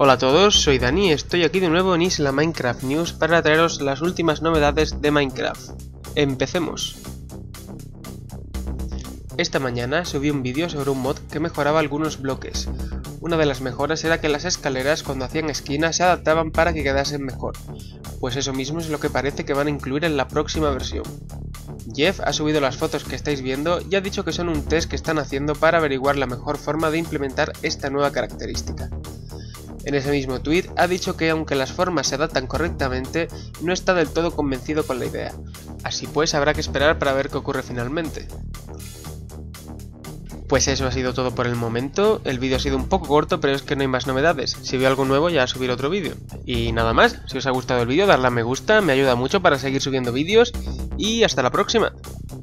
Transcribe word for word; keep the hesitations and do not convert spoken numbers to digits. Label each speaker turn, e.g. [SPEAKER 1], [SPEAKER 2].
[SPEAKER 1] Hola a todos, soy Dani y estoy aquí de nuevo en Isla Minecraft News para traeros las últimas novedades de Minecraft. ¡Empecemos! Esta mañana subí un vídeo sobre un mod que mejoraba algunos bloques. Una de las mejoras era que las escaleras cuando hacían esquina se adaptaban para que quedasen mejor, pues eso mismo es lo que parece que van a incluir en la próxima versión. Jeff ha subido las fotos que estáis viendo y ha dicho que son un test que están haciendo para averiguar la mejor forma de implementar esta nueva característica. En ese mismo tweet ha dicho que aunque las formas se adaptan correctamente, no está del todo convencido con la idea. Así pues habrá que esperar para ver qué ocurre finalmente. Pues eso ha sido todo por el momento. El vídeo ha sido un poco corto, pero es que no hay más novedades. Si veo algo nuevo ya subiré otro vídeo. Y nada más, si os ha gustado el vídeo, darle a me gusta, me ayuda mucho para seguir subiendo vídeos y hasta la próxima.